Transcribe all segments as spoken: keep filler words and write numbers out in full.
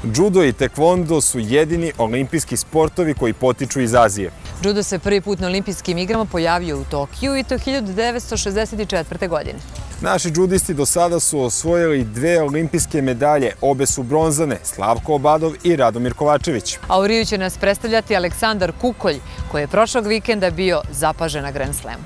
Judo i tekvondo su jedini olimpijski sportovi koji potiču iz Azije. Judo se prvi put na olimpijskim igrama pojavio u Tokiju i to hiljadu devetsto šezdeset četvrte. godine. Naši džudisti do sada su osvojili dve olimpijske medalje, obe su bronzane, Slavko Obadov i Radomir Kovačević. A u Riju će nas predstavljati Aleksandar Kukolj, koji je prošlog vikenda bio zapažen na Grand Slamu.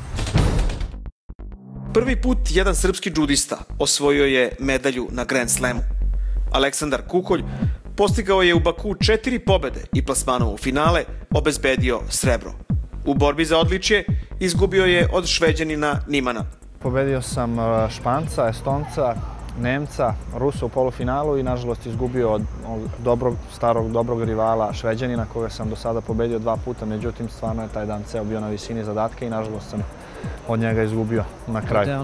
Prvi put jedan srpski džudista osvojio je medalju na Grand Slamu. Aleksandar Kukolj postigao je u Baku četiri pobede i plasmanom u finale obezbedio srebro. U borbi za odličje izgubio je od Šveđanina Nimana. Pobedio sam Španca, Estonca, Nemca, Rusa u polufinalu i nažalost izgubio od dobrog, starog, dobrog rivala Šveđanina koga sam do sada pobedio dva puta, međutim stvarno je taj dan ceo bio na visini zadatka i nažalost sam od njega izgubio na kraju.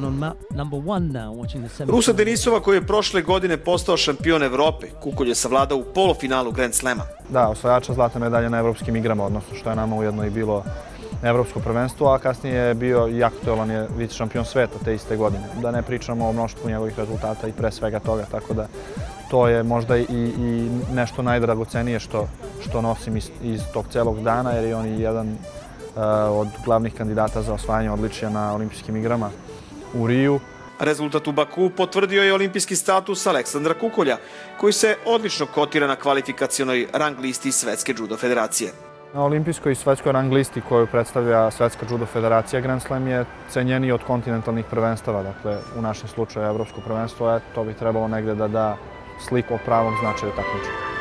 Rusa Denisova koji je prošle godine postao šampion Evrope, Kukolj je savladao u polufinalu Grand Slama. Da, osvajača zlatne medalje na evropskim igrama, odnosno što je nama ujedno i bilo evropsko prvenstvo, a kasnije je bio i aktuelan je vice šampion sveta te iste godine. Da ne pričamo o mnoštvu njegovih rezultata i pre svega toga, tako da to je možda i, i nešto najdragocenije što, što nosim iz, iz tog celog dana, jer je on i jedan uh, od glavnih kandidata za osvajanje odličja na olimpijskim igrama u Riju. Rezultat u Baku potvrdio je olimpijski status Aleksandra Kukolja, koji se odlično kotira na kvalifikacionoj rang listi Svetske judo federacije. Na olimpijskoj i svetskoj rang listi koju predstavlja Svetska judo federacija, Grand Slam je cenjeniji od kontinentalnih prvenstava, dakle u našem slučaju evropsko prvenstvo, to bi trebalo negde da da sliku o pravom značaju takmičenja.